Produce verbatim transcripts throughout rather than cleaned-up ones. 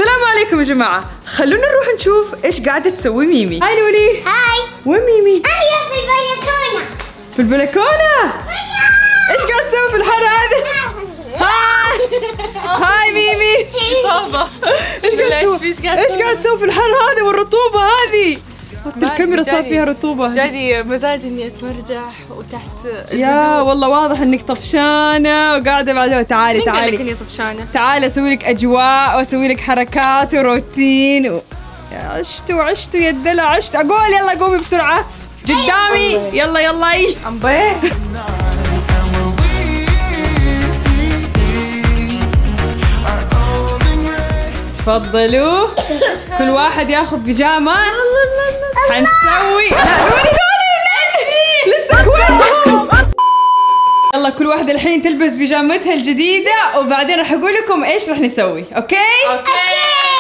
السلام عليكم يا جماعة، خلونا نروح نشوف ايش قاعدة تسوي ميمي. هاي لولي. هاي. وين ميمي؟ هي في البلكونة. في البلكونة؟ ايش قاعدة تسوي في الحر هذا؟ هاي هاي ميمي. إصابة. ايش قاعدة تسوي؟ ايش قاعدة تسوي في الحر هذا والرطوبة هذه؟ الكاميرا صار فيها رطوبة. جادي مزاجي اني اتمرجح وتحت. يا والله واضح انك طفشانة وقاعدة بعدها. تعالي مين تعالي. قال لك اني طفشانة؟ تعالي اسوي لك اجواء واسوي لك حركات وروتين و... يا عشتوا عشتوا يا الدلع عشت. اقول يلا قومي بسرعة قدامي. يلا يلا اي عمبيه. تفضلوا كل واحد ياخذ بيجامة. حنسوي لا لولي لولي ليش لسه كويس. يلا كل واحدة الحين تلبس بيجامتها الجديدة وبعدين راح اقول لكم ايش راح نسوي. اوكي؟ اوكي.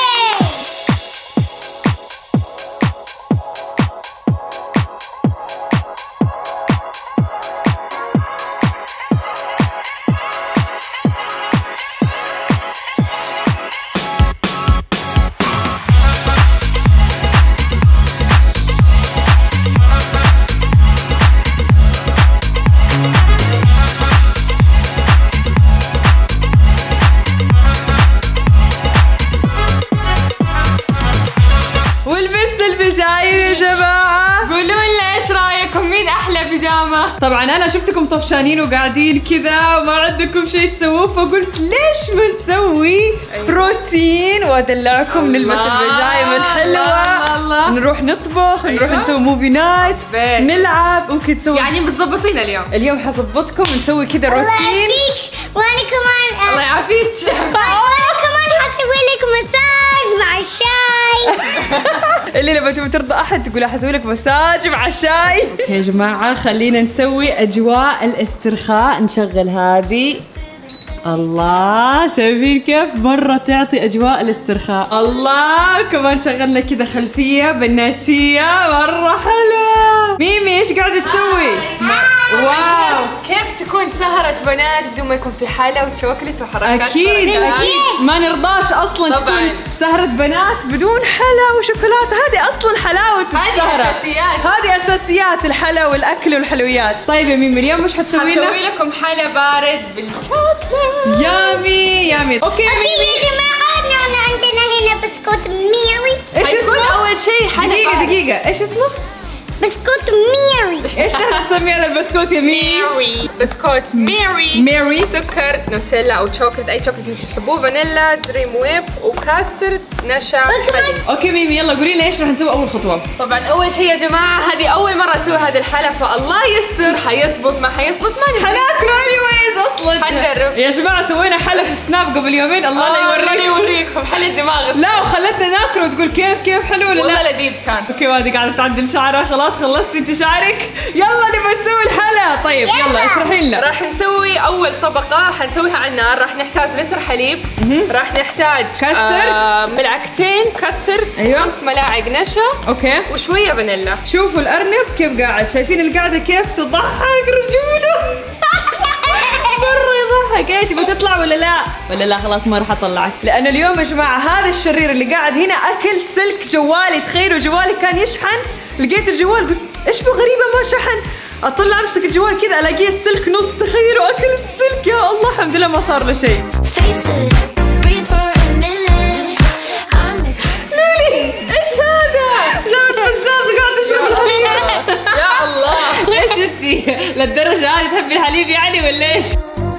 طبعا انا شفتكم طفشانين وقاعدين كذا وما عندكم شيء تسووه، فقلت ليش ما نسوي روتين وادلعكم، نلبس البيجايم الحلوه، نروح نطبخ، نروح نسوي موفي نايت، نلعب، ممكن تسوي يعني بتظبطينا اليوم. اليوم حظبطكم نسوي كذا روتين. الله يعافيك. وانا كمان الله يعافيك. وانا كمان حسوي لك مساج مع الشاي. اللي لما تبي ترضى احد تقول حسوي لك مساج مع الشاي. يا جماعه خلينا نسوي اجواء الاسترخاء. نشغل هذه. الله شايفين كيف مره تعطي اجواء الاسترخاء. الله كمان شغلنا كذا خلفيه بناتيه مره حلوه. ميمي ايش قاعده تسوي؟ واو كيف تكون سهرة بنات بدون ما يكون في حلا وشوكلت وحركات؟ اكيد اكيد ما نرضاش اصلا تكون سهرة بنات بدون حلا وشوكولاتة. هذه اصلا حلاوة السهرة. هذه اساسيات. هذه اساسيات الحلا والاكل والحلويات. طيب يا ميمي اليوم مش حتسوي لنا؟ حسوي لكم حلا بارد بالشوكولاتة. يامي يامي. اوكي يا جماعة احنا عندنا هنا بسكوت ميري. ايش حيكون اسمه؟ اول شيء حلا دقيقة بارد. دقيقة ايش اسمه؟ بسكوت ميري. ايش راح تسمي هذا البسكوت يا ميمي؟ ميري. بسكوت ميري. ميري. سكر نوتيلا او شوكلت، اي شوكلت انتم تحبوه، فانيلا، دريم ويب، وكاسترد، نشا، حليب. اوكي ميمي يلا قولي لنا ايش راح نسوي اول خطوة. طبعا اول شيء يا جماعه هذه اول مره اسوي هذه الحلا، فالله يستر حيزبط ما حيزبط ما ندري. حناكله anyways اصلا. حنجرب يا جماعة سوينا حلا في سناب قبل يومين. الله لا الله لا يوريكم. يوريكم حلا الدماغ. لا وخلتنا ناكله وتقول كيف كيف حلو ولا لا؟ والله لذيذ كان. اوكي وهذه قاعدة تعدل شعرها. خلاص خلصتي انت شعرك. يلا نبغى نسوي الحلا. طيب يلا اشرحي لنا. راح نسوي اول طبقه حنسويها على النار. راح نحتاج لتر حليب، راح نحتاج كاستر، آه ملعقتين كاستر، ايوه، خمس ملاعق نشا، اوكي، وشويه فانيلا. شوفوا الارنب كيف قاعد. شايفين القعده كيف تضحك رجوله. مره يضحك. ايه تبغى تطلع ولا لا؟ ولا لا خلاص ما راح اطلعك، لان اليوم يا جماعه هذا الشرير اللي قاعد هنا اكل سلك جوالي. تخيلوا جوالي كان يشحن، لقيت الجوال قلت ايش بو غريبه ما شحن. اطلع امسك الجوال كذا الاقيه السلك نص. تخيلوا اكل السلك. يا الله الحمد لله ما صار له شيء. لولي ايش هذا؟ لون حزاز قاعده تشرب. يا الله ايش انتي للدرجه هذه تحبي الحليب يعني ولا ايش؟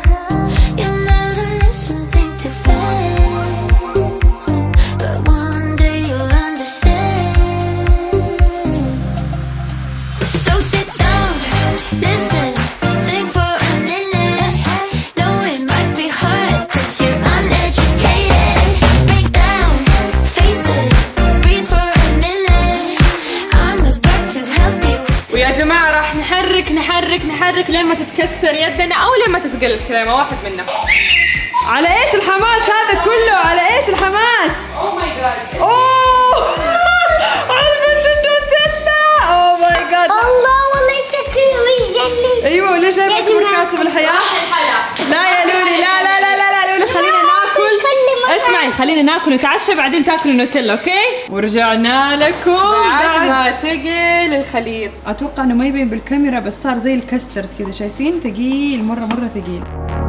نحرك نحرك لين ما تتكسر يدنا او لين ما تتقل الكريمه، واحد منا. على ايش الحماس هذا كله؟ على ايش الحماس؟ اوه ماي جاد. اوه علبة النوتيلا. اوه ماي جاد. الله والله شكله يجنن. ايوه ليش جايبك مركاسة بالحياة؟ راح الحلا. لا يا لولي لا لا لا لا لا لولي خلينا ناكل. اسمعي خلينا ناكل ناكل نتعشى بعدين تاكلوا النوتيلا. اوكي ورجعنا لكم بعد ما ثقل الخليط. اتوقع انه ما يبين بالكاميرا بس صار زي الكاسترد كذا، شايفين؟ ثقيل مره مره ثقيل.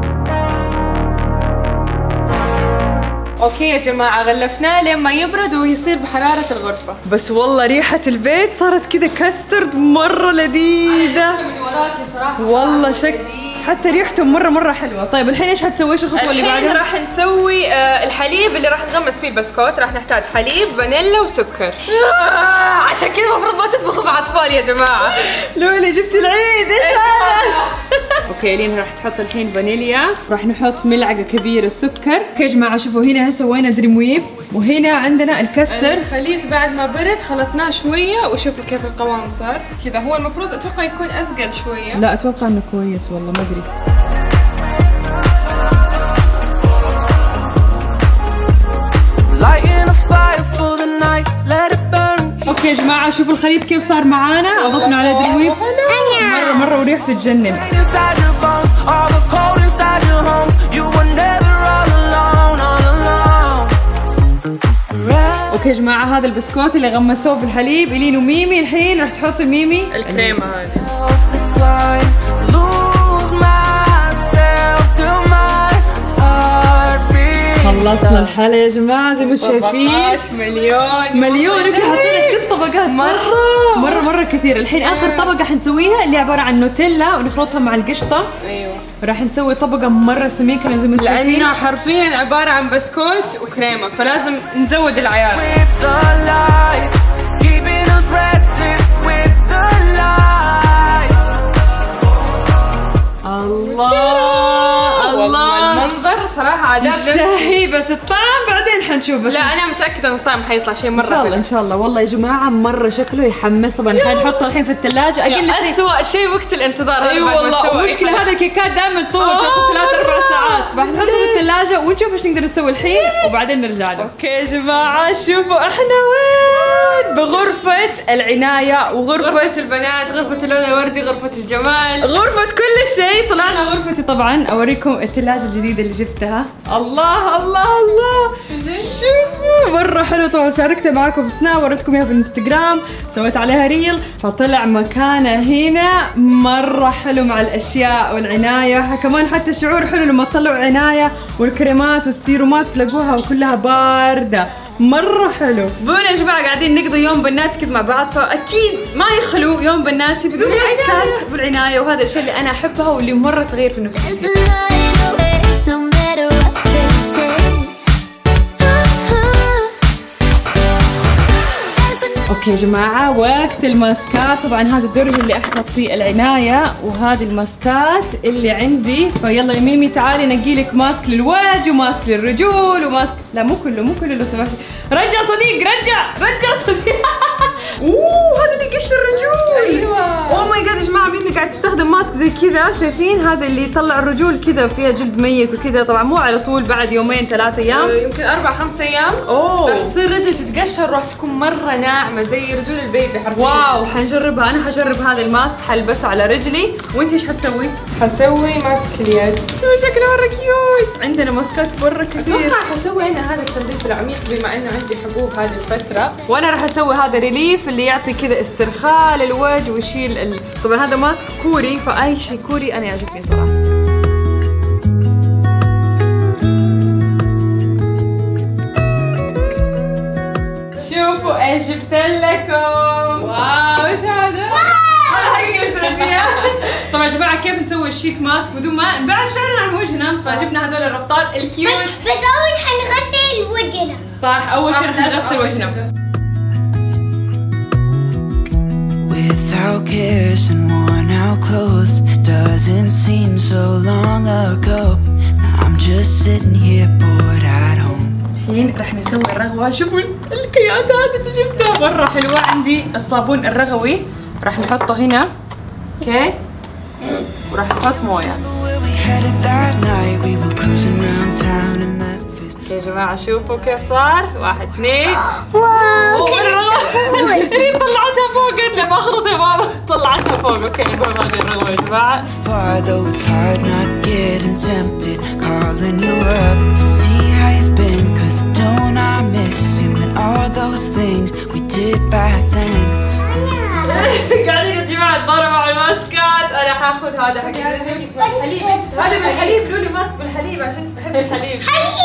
اوكي يا جماعه غلفناه لين ما يبرد ويصير بحراره الغرفه. بس والله ريحه البيت صارت كذا كاسترد مره لذيذه من وراكي صراحه والله. شك حتى ريحته مره مره حلوه. طيب الحين ايش حتسوي؟ ايش الخطوه اللي بعدها؟ الحين راح نسوي آه الحليب اللي راح نغمس فيه البسكوت. راح نحتاج حليب، فانيلا وسكر. آه عشان كذا المفروض ما تطبخوا مع اطفال يا جماعه. لولي جبتي العيد ايش هذا؟ اوكي لين راح تحط الحين فانيليا، راح نحط ملعقه كبيره سكر. اوكي يا جماعه شوفوا هنا سوينا دريم ويب وهنا عندنا الكاستر. الخليط بعد ما برد خلطناه شويه وشوفوا كيف القوام صار كذا. هو المفروض اتوقع يكون اثقل شويه. لا اتوقع انه كويس والله ما ادري. اوكي يا جماعه شوفوا الخليط كيف صار معانا. اضفنا عليه دريم ويب مره مره وريحته تجنن. اوكي يا جماعه هذا البسكوت اللي غمسوه في الحليب. الين وميمي الحين راح تحط ميمي الكريمه هذه. خلصنا الحلا يا جماعه زي ما انتم شايفين. مليون مليون. اوكي حطينا ست طبقات مره مره مره كثير. الحين اخر طبقه حنسويها اللي عباره عن نوتيلا ونخلطها مع القشطه. ايوه راح نسوي طبقه مره سميكه زي ما انتم شايفين لانه حرفيا عباره عن بسكوت وكريمه فلازم نزود العيار. الله الله المنظر صراحه عجبني شهي بس الطعم بعدين حنشوف. بس لا انا متاكده ان الطعم حيطلع شيء مره ان شاء الله ان شاء الله. والله يا جماعه مره شكله يحمس. طبعا حنحطه الحين في الثلاجه. اقل شيء اسوء شيء وقت الانتظار. اي أيوة والله. المشكله هذا الكيكات دائما تطول تاخذ ثلاث اربع ساعات. فحنحطه في الثلاجه ونشوف ايش نقدر نسوي الحين وبعدين نرجع له. اوكي يا جماعه شوفوا احنا وين؟ بغرفه العنايه وغرفه غرفه البنات، غرفه اللون الوردي، غرفه الجمال، غرفه كل شيء. طلعنا غرفتي طبعا اوريكم الثلاجه الجديده اللي جبتها. الله الله الله شوفوا مره حلو. طبعا شاركتها معكم بسناب وريتكم اياها في الانستغرام، سويت عليها ريل. فطلع مكانها هنا مره حلو مع الاشياء والعنايه. كمان حتى شعور حلو لما تطلعوا عنايه والكريمات والسيرومات تلاقوها وكلها بارده مرة حلو. بونا يا جماعة قاعدين نقضي يوم بناتي كذا مع بعض فأكيد ما يخلو يوم بناتي بدون العناية والعناية وهذا الشيء اللي أنا أحبها واللي مرة تغير في نفسي. اوكي يا جماعة وقت الماسكات. طبعا هذا الدرج اللي احط فيه العناية وهذه الماسكات اللي عندي. فيلا يا ميمي تعالي نقي لك ماسك للوجه وماسك للرجول وماسك لا مو كله مو كله لو سمحتي. رجع صديق رجع رجع صديق. اوه هذا اللي يقشر الرجول. ايوه اوه ماي جاد يا جماعة ميمي قاعد تستخدم ماسك زي كذا. شايفين هذا اللي يطلع الرجول كذا فيها جلد ميت وكذا. طبعا مو على طول بعد يومين ثلاث ايام يمكن اربع خمس ايام اوه راح تصير رجل تتقشر راح تكون مرة ناعمة زي رجول البيبي حرفيا. واو حنجربها. انا حجرب هذا الماسك حلبسه على رجلي. وانتي ايش حتسوي؟ حسوي ماسك اليد. شكله مرة كيوت. عندنا ماسكات مرة كثير. اتوقع حسوي انا هذا التنظيف العميق بما انه عندي حبوب هذه الفترة. وانا راح اسوي هذا ريليف اللي يعطي كذا استرخاء للوجه ويشيل ال... طبعا هذا ماسك كوري فاي شيء كوري انا يعجبني صراحة. شوفوا ايش جبت لكم. واو ايش هذا؟ حقيقة اشتريتيها. طبعا يا جماعة كيف نسوي الشيت ماسك بدون ما نبعد شعرنا عن وجهنا. فجبنا هذول الرفطات الكيوت. بس اول حنغسل وجهنا. صح اول شيء رح نغسل وجهنا. Without cares and worn out clothes, doesn't seem so long ago. Now I'm just sitting here bored at home. الحين رح نسوي الرغوة. شوفوا الكياتات اللي جبتها مرة حلوة. عندي الصابون الرغوي رح نحطه هنا اوكي ورح نحط موية. يا جماعة شوفوا كيف صار. واحد اثنين واو اللي طلعتها فوق. قلت له باخذها يا بابا طلعتها فوق. اوكي نقول هذه الرغوة يا جماعة. Though it's hard not getting tempted, calling you up to see how you've been, 'cause don't I did back then. قاعدين يا جماعة تضاربوا مع الماسكات. أنا حاخذ هذا حق الحليب. هذا بالحليب. لولي ماسك بالحليب عشان تحب الحليب.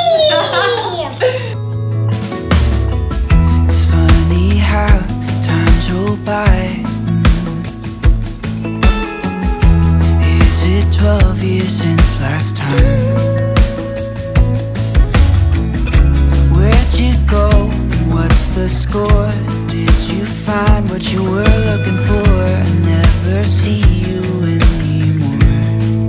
It's funny how times roll by. Is it twelve years since last time? Where'd you go? What's the score? Did you find what you were looking for? I never see you anymore.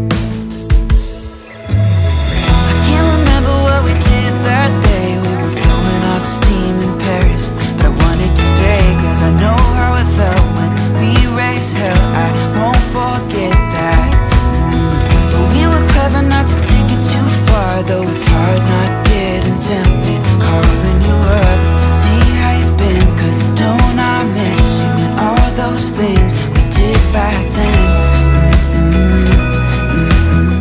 I can't remember what we did that day. We were blowing off steam in Paris, but I wanted to stay, cause I know how it felt when we raised hell. I won't forget that. mm. But we were clever not to take it too far, though it's hard not getting tempted, calling you up to see how you've been, cause don't I miss you and all those things we did back then. Mm-mm, mm-mm.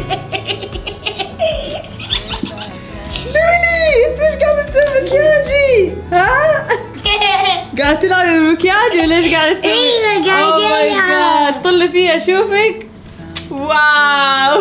لولي انت ايش قاعدة تسوي مكياجي؟ ها؟ قاعدة تلعبي بالمكياج ولا ايش قاعدة تسوي؟ ايوه قاعدة العب. طلي فيها اشوفك. واو.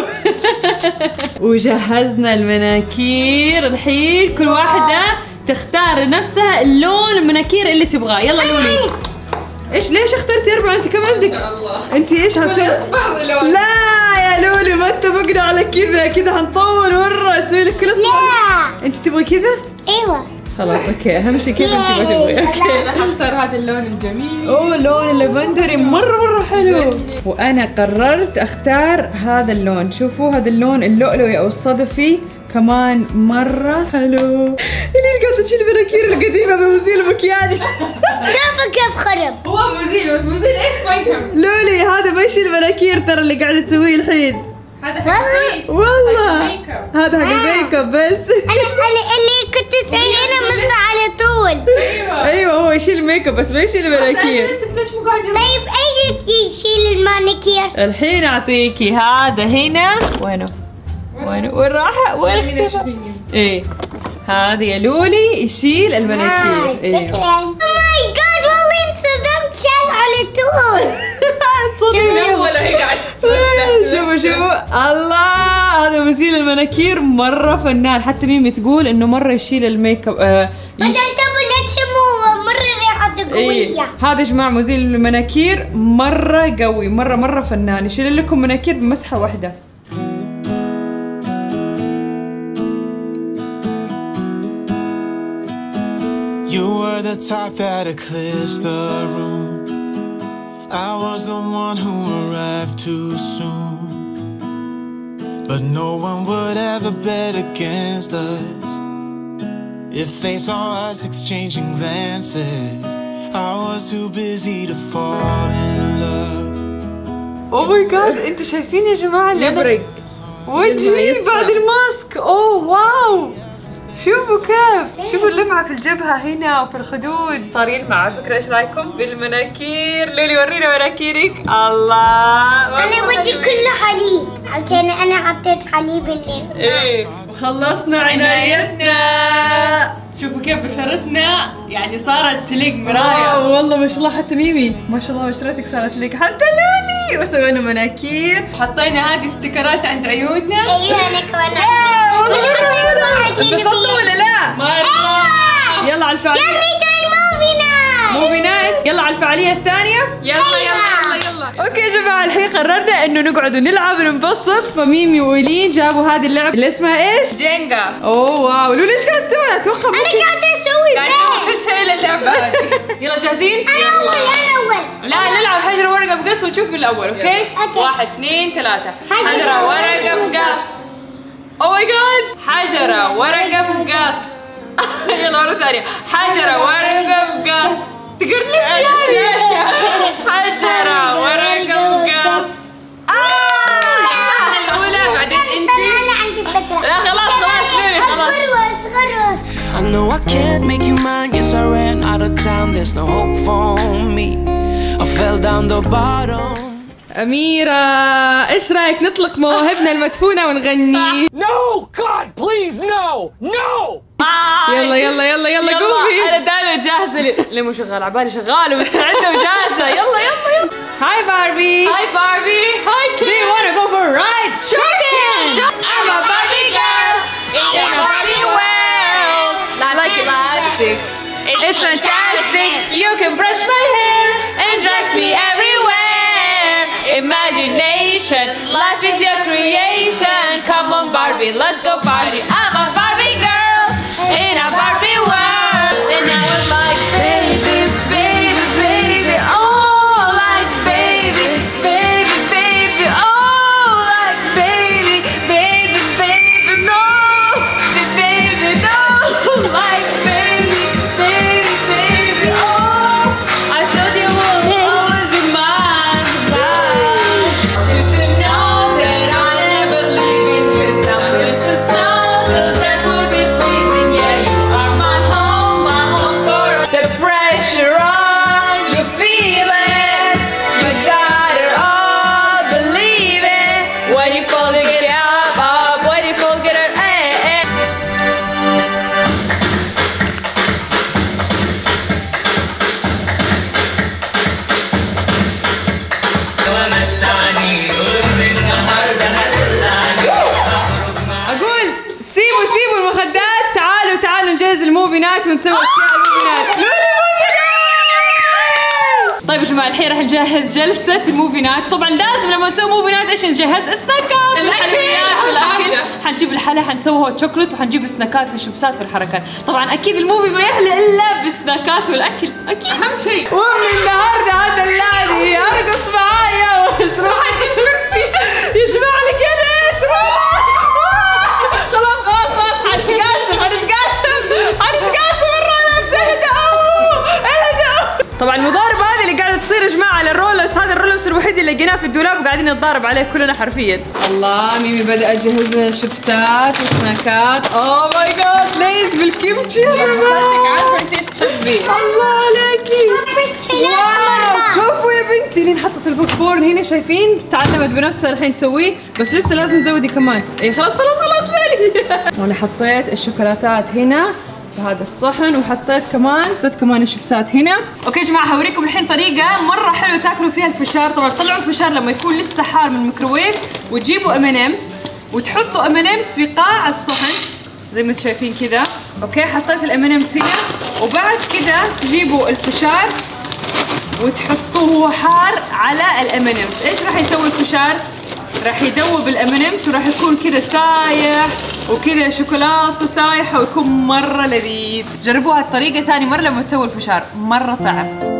وجهزنا المناكير الحين، كل واحدة تختار لنفسها اللون المناكير اللي تبغاه. يلا لولي. ايش ليش اخترتي اربعة؟ انت كم عندك؟ انت ايش هتسوي؟ لا يا لولي ما اتفقنا على كذا، كذا هنطول مرة اسوي لك كل اصفر. انت تبغي كذا؟ ايوه خلاص اوكي، اهم شيء كيف انت ما تبغي. اوكي انا حختار هذا اللون الجميل. اوه لون اللافندري مرة مرة حلو. وانا قررت اختار هذا اللون. شوفوا هذا اللون اللؤلؤي او الصدفي كمان مرة حلو. اللي قاعدة تشيل المناكير القديمة بمزيل المكياج. شوفوا كيف خرب. هو مزيل، بس مزيل ايش ما يفهم. لولي هذا ما يشيل المناكير ترى اللي قاعدة تسويه الحين. هذا حق الفيس. والله ميك اب. هذا حق الميك اب بس. انا انا اللي كنت تسوينه مص على طول. ايوه ايوه هو يشيل الميك اب بس ما يشيل المناكير. ليش مو قاعد يرد؟ طيب اي يشيل المانيكير؟ الحين اعطيكي هذا هنا. وينه؟ وينه؟ وين راح؟ وين اختفى؟ ايه هذا يا لولي يشيل المناكير. آه شكرا. او ماي جاد والله انصدمت، شال على طول. من اول هي قاعد شوفوا شوفوا الله، هذا مزيل المناكير مرة فنان. حتى ميمي تقول انه مرة يشيل الميك اب. آه بس انتبهوا لا تشموا، مرة ريحته قوية. إيه. هذا يا جماعة مزيل المناكير مرة قوي، مرة مرة فنان، يشيل لكم مناكير بمسحة واحدة. You were the type that eclipsed the room. I was the one who arrived too soon. But no one would ever bet against us. If they saw us exchanging glances, I was too busy to fall in love. اوه ماي جاد، انتوا شايفين يا جماعة اللي يبرق وجهي بعد الماسك؟ اوه واو، شوفوا كيف، شوفوا اللمعة في الجبهة هنا وفي الخدود. صار يلمع على فكرة. ايش رايكم بالمناكير؟ لولي ورينا مناكيرك. الله انا وجهي كله حليب عشان انا حطيت حليب الليل. ايه خلصنا عنايتنا. شوفوا كيف بشرتنا يعني صارت تليق مرايا. واو والله ما شاء الله، حتى ميمي ما شاء الله بشرتك صارت تليق، حتى لولي. وسوينا مناكير، حطينا هذه ستيكرات عند عيوننا. ايوه انا كمان. انبسطتوا ولا لا؟ مرة. يلا على الفعالية. يلا زي موفي نايت. موفي نايت. يلا على الفعالية الثانية. يلا يلا يلا يلا. اوكي يا جماعة، الحين قررنا انه نقعد ونلعب وننبسط. فميمي وإيلين جابوا هذه اللعبة اللي اسمها ايش؟ جينجا. اوه واو، لولي ايش قاعد تسوي؟ اتوقع انا قاعدة اسوي قاعد بيت. اسوي كل شيء للعبة هذه. يلا جاهزين؟ انا اول انا اول. لا نلعب حجر ورقة بقص ونشوف من الأول. اوكي؟ أوكي. واحد اثنين ثلاثة. حجر حجرة ورقة بقص. اوه ماي جاد، حجرة ورقة بقص. يلا مرة ثانية، حجرة ورقة بقص. تقرني حجرة ورقة بقص. انا الاولى بعدين انتي. انا عندي فكرة. لا خلاص خلاص ميمي خلاص. خلص خلص. I know I can't make you mine. Yes, I ran out of time. There's no hope for me. I fell down the bottom. أميرة، إيش رأيك نطلق مواهبنا المدفونة ونغني؟ No, God, please, no, no! يلا يلا يلا يلا قومي. أنا دائما جاهزة بالي ليه مو شغال؟ عبالي شغاله ومستعده وجاهزه. يلا يلا يلا. هاي باربي. هاي باربي. هاي Do you wanna go for a ride? Sure can. I'm a Barbie girl in a Barbie world. Like elastic. It's fantastic. You can brush my hair and dress me everywhere. Imagination, life is your creation. Come on, Barbie, let's go party. I'm a Barbie girl in a Barbie world, and I was like, baby, baby, baby, oh, like baby, baby, baby, oh, like baby, baby, baby, no, baby, no, like baby, baby, baby, oh, I thought you would always be mine, mine. You to know that I'll never leave you with some Mister Snow till that would be freezing. Yeah, you are my home, my home for a The pressure on, you feel it. You got it all, believe it. When you fall, you get up. When you fall, get it. Eh, eh. أقول سيبوا سيبوا المخدات، تعالوا تعالوا نجهز الموفي نايت ونسوي أشياء الموفي نايت. طيب يا جماعة الحين راح نجهز جلسة الموفي نايت. طبعا لازم لما نسوي موفي نايت ايش نجهز؟ سناكات والحلويات والاكل. حنجيب الحلا حنسوي هوت شوكولات وحنجيب سناكات والشيبسات والحركات. طبعا اكيد الموفي ما يحلى الا بالسناكات والاكل اكيد. أهم شيء. ومن النهارده دلالي ارقص معايا واسرح الكرسي يجمع لك يدش. خلاص خلاص خلاص حنتقاسم حنتقاسم حنتقاسم الرولبس. اهدأوا اهدأوا. طبعا المضاربة هذه اللي قاعدة تصير يا جماعة على الرولبس. هذا الرولبس الوحيد اللي لقيناه في الدولاب وقاعدين نتضارب عليه كلنا حرفيا. الله ميمي بدأت تجهز لنا شيبسات وسناكات. اوه ماي جاد ليز بالكيمتشي يا جماعة. عارفة انت ايش تحبي. الله عليكي. واو كفو يا بنتي. لين حطت البوب كورن هنا شايفين؟ تعلمت بنفسها الحين تسويه بس لسه لازم تزودي كمان. اي خلاص خلاص خلاص ليلي. وانا حطيت الشوكولاتات هنا في هذا الصحن وحطيت كمان حطيت كمان الشيبسات هنا. اوكي يا جماعه هوريكم الحين طريقه مره حلوه تاكلوا فيها الفشار. طبعا طلعوا الفشار لما يكون لسه حار من الميكروويف وتجيبوا ام ان امز وتحطوا ام ان امز في قاع الصحن زي ما انتم شايفين كذا. اوكي حطيت الام ان امز هنا وبعد كذا تجيبوا الفشار وتحطوه هو حار على الام ان امز. ايش راح يسوي الفشار؟ راح يذوب الام ان امز وراح يكون كذا سايح وكذا شوكولاته سايحه ويكون مره لذيذ. جربوها الطريقه ثاني مره لما تسووا الفشار مره طعم.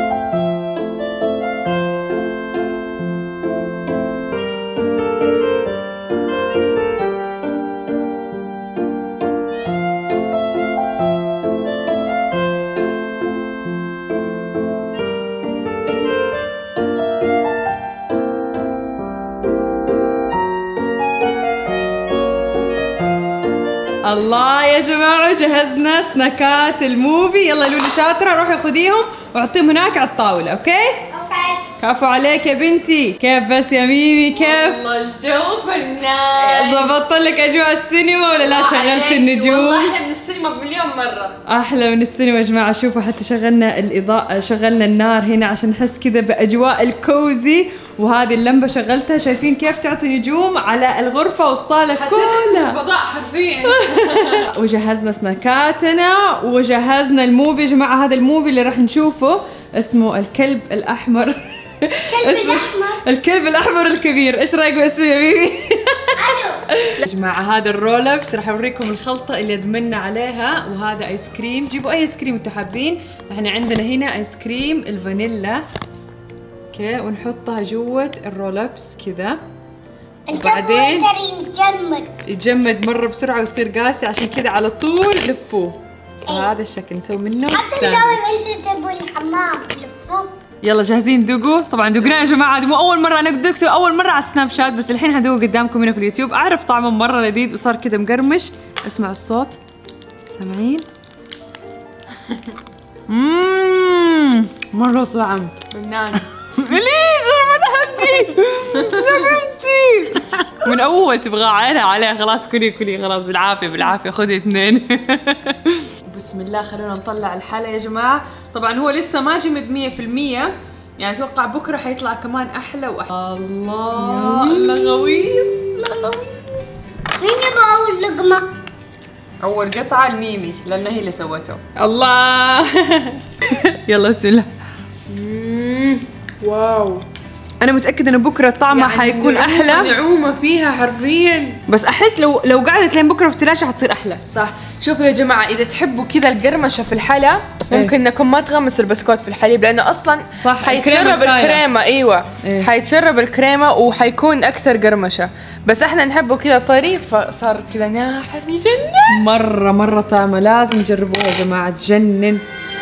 الله يا جماعة جهزنا سناكات الموفي. يلا لولي شاطرة روحي خذيهم وحطيهم هناك على الطاولة. اوكي؟ اوكي. كفو عليك يا بنتي. كيف بس يا ميمي كيف؟ والله الجو فنان. ظبطت لك اجواء السينما ولا لا شغلت النجوم؟ والله احلى من السينما بمليون مرة. احلى من السينما يا جماعة. شوفوا حتى شغلنا الاضاءة شغلنا النار هنا عشان نحس كذا باجواء الكوزي. وهذه اللمبة شغلتها شايفين كيف تعطي نجوم على الغرفة والصالة كلها. حسيت فضاء حرفيا. وجهزنا سناكاتنا وجهزنا الموفي يا جماعة. هذا الموفي اللي راح نشوفه اسمه الكلب الأحمر. الكلب الأحمر. الكلب الأحمر الكبير. ايش رايك باسمه يا بيبي؟ يا جماعة هذا الرولبس راح اوريكم الخلطة اللي ادمنا عليها. وهذا ايس كريم. جيبوا اي ايس كريم انتم حابين. احنا عندنا هنا ايس كريم الفانيلا. اوكي ونحطها جوة الرولبس كذا وبعدين يتجمد يتجمد مرة بسرعة ويصير قاسي عشان كذا على طول لفوه بهذا الشكل نسوي منه حتى لو انتوا تبوا الحمام لفوه. يلا جاهزين تدوقوا؟ طبعا دوقناه يا جماعة. مو أول مرة أنا دقته أول مرة على السناب شات بس الحين هدوق قدامكم هنا في اليوتيوب. أعرف طعمه مرة لذيذ وصار كذا مقرمش. اسمعوا الصوت سامعين؟ مممم مرة طعم فنان. ليه ما تحدي يا بنتي من اول تبغى عينها عليها. خلاص كلي كلي خلاص بالعافيه بالعافيه خذي اثنين. بسم الله خلونا نطلع الحلا يا جماعة. طبعا هو لسه ما جمد مية في المية، يعني اتوقع بكرة حيطلع كمان احلى واحلى. الله لغويص لغويص. مين يبغى اول لقمة؟ اول قطعة الميمي لان هي اللي سوته. الله. يلا بسم الله. واو، انا متأكدة انه بكرة طعمها يعني حيكون نعومة احلى، نعومة فيها حرفيا. بس احس لو لو قعدت لين بكرة في الثلاجة حتصير احلى. صح. شوفوا يا جماعة، إذا تحبوا كذا القرمشة في الحلا ممكن انكم ما تغمسوا البسكوت في الحليب، لأنه أصلا صح، حيتشرب الكريمة سايلة. الكريمة. أيوة إيه. حيتشرب الكريمة وحيكون أكثر قرمشة، بس احنا نحبه كذا طري فصار كذا ناحر يجنن. مرة مرة طعمة، لازم تجربوها يا جماعة، تجنن.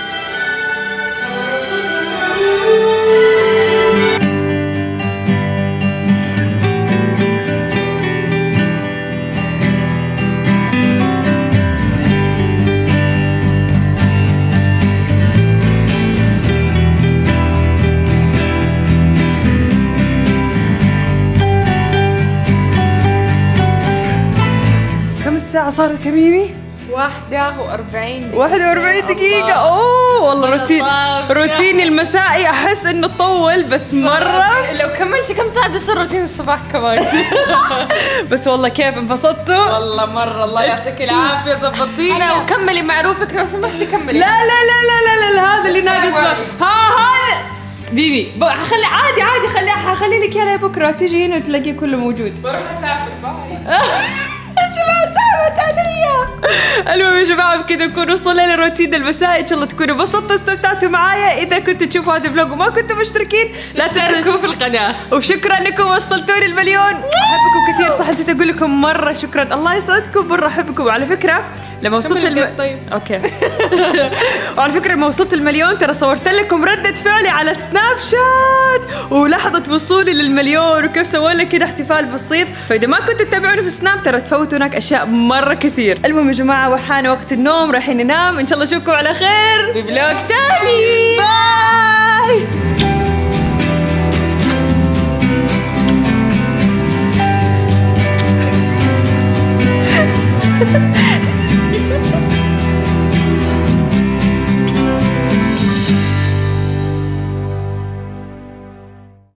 الساعة صارت يا ميمي؟ واحدة وأربعين دقيقة. واحدة وأربعين دقيقة. أوه والله روتين الله. روتيني المسائي أحس إنه طول بس مرة. لو كملتي كم ساعة بيصير روتين الصباح كمان. بس والله كيف انبسطتوا؟ والله مرة الله يعطيك العافية، ظبطينا. وكملي معروفك لو سمحتي كملي. لا لا لا لا لا لا هذا اللي ناقص. ها ها بيبي حخلي عادي عادي، خلي حخلي لك اياه بكرة تجي هنا وتلاقيه كله موجود. بروح أسافر. باي. شباب صعبت عليا. المهم يا جماعه بكذا نكون وصلنا لروتين المساء، ان شاء الله تكونوا انبسطتوا استمتعتوا معايا. اذا كنتوا تشوفوا هذا الفلوج وما كنتوا مشتركين لا تشتركوا في القناه، وشكرا انكم وصلتوني المليون. احبكم كثير، صح نسيت اقول لكم مره شكرا، الله يسعدكم، مره احبكم. وعلى فكره لما وصلت الم... طيب اوكي. وعلى فكره لما وصلت المليون ترى صورت لكم ردة فعلي على سناب شات ولحظة وصولي للمليون وكيف سووا لك كده احتفال بسيط، فاذا ما كنتوا تتابعوني في سناب ترى تفوتوا هناك اشياء مرة كثير. المهم يا جماعة وحان وقت النوم، رايحين ننام، ان شاء الله اشوفكم على خير بفلوج تاني. باي.